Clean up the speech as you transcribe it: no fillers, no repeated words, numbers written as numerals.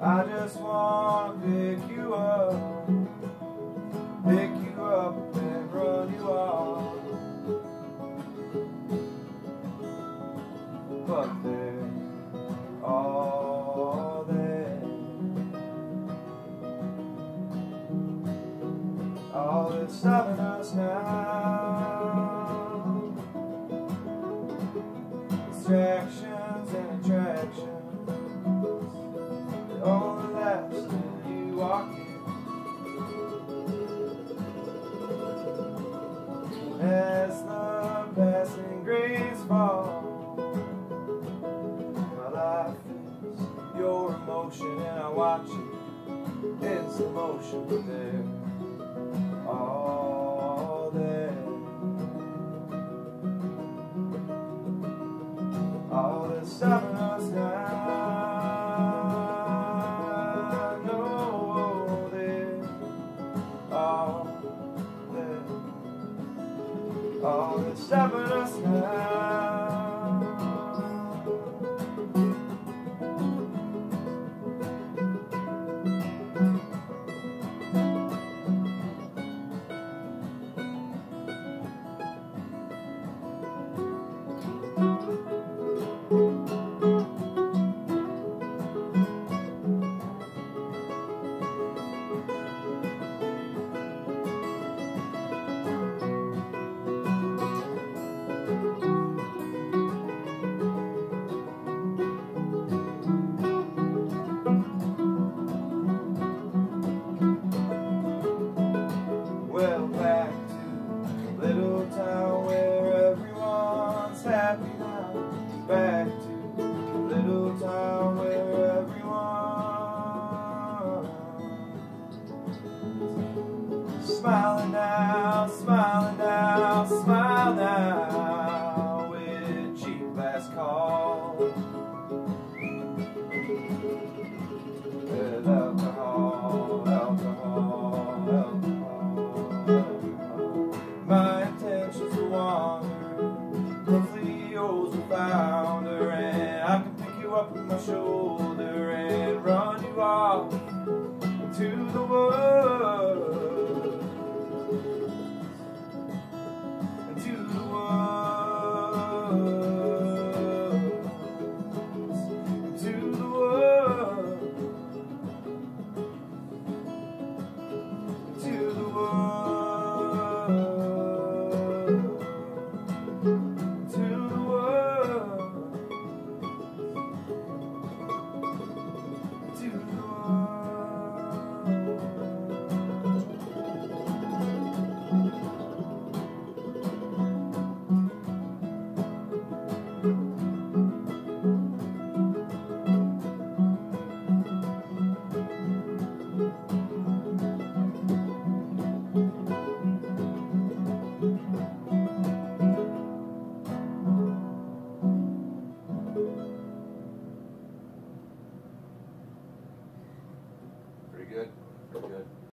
I just want to pick you up and run you off. But they're all there. All that's stopping us now, distractions and attractions, it only lasts till you walk in. As the passing grays fall, my life is your emotion, and I watch it in slow motion. But they're all there. All that's stopping us now, no, they're all there. All that's stopping us now. Well, back to little town where everyone's happy now. Back to little town where everyone's smiling.